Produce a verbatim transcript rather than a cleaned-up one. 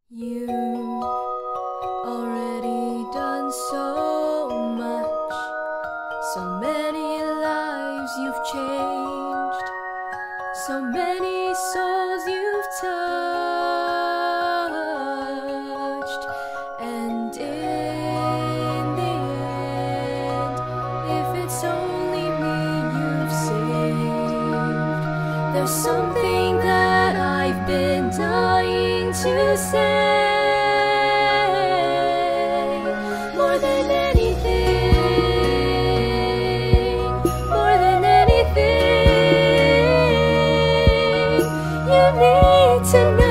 You've already done so much, so many lives you've changed, so many souls you've touched, and in the end, if it's only me you've saved, there's something that I've been dying to say. More than anything, more than anything, you need to know.